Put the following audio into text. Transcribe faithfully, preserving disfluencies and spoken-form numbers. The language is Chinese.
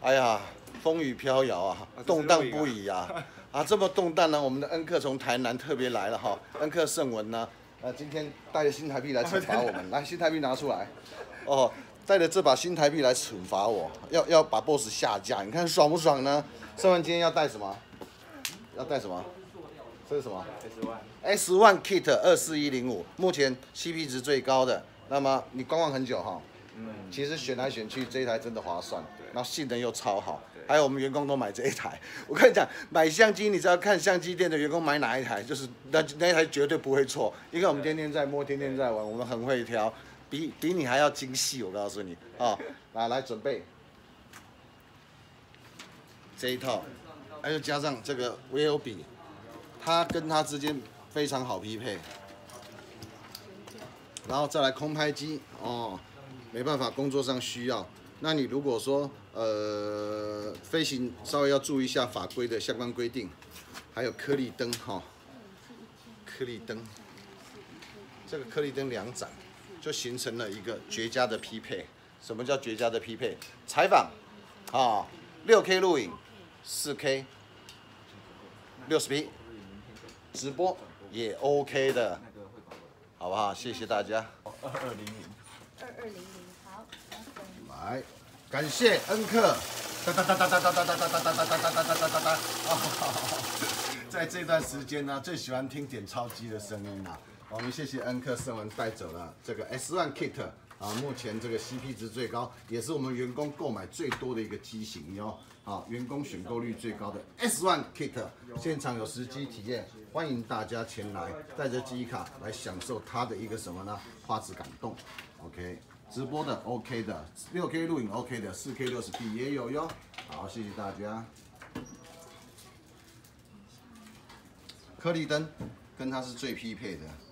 哎呀，风雨飘摇啊，动荡不已啊！啊，这么动荡呢，我们的恩客从台南特别来了哈。恩客盛文呢，呃，今天带着新台币来惩罚我们，来，新台币拿出来。哦，带着这把新台币来处罚我，要要把 boss 下架，你看爽不爽呢？盛文今天要带什么？要带什么？这是什么 ？S One Kit 二四一零五，目前 C P 值最高的。那么你观望很久哈。嗯，其实选来选去，这一台真的划算，然后性能又超好，还有我们员工都买这一台。我跟你讲，买相机你只要看相机店的员工买哪一台，就是那那一台绝对不会错，因为我们天天在摸，天天在玩，我们很会挑，比比你还要精细。我告诉你啊，来来准备这一套，还有加上这个 V O 笔，它跟它之间非常好匹配，然后再来空拍机哦。没办法，工作上需要。那你如果说呃飞行稍微要注意一下法规的相关规定，还有颗粒灯哈、哦，颗粒灯，这个颗粒灯两盏就形成了一个绝佳的匹配。什么叫绝佳的匹配？采访啊，六 K 录影，四 K， 六十 P， 直播也 OK 的，好不好？谢谢大家。 二二零零。 二二零零，好， 来，感谢恩客，哒哒哒哒哒哒哒哒哒哒哒哒哒哒哒哒哒。在这段时间呢，最喜欢听点钞机的声音啦。我们谢谢恩客盛文带走了这个 S One Kit 啊，目前这个 C P 值最高，也是我们员工购买最多的一个机型哟。啊，员工选购率最高的 S One Kit， 现场有实机体验，欢迎大家前来，带着记忆卡来享受它的一个什么呢？画质感动。OK， 直播的 OK 的，六 K 录影 OK 的，四 K 六十 P 也有哟。好，谢谢大家。颗粒灯跟它是最匹配的。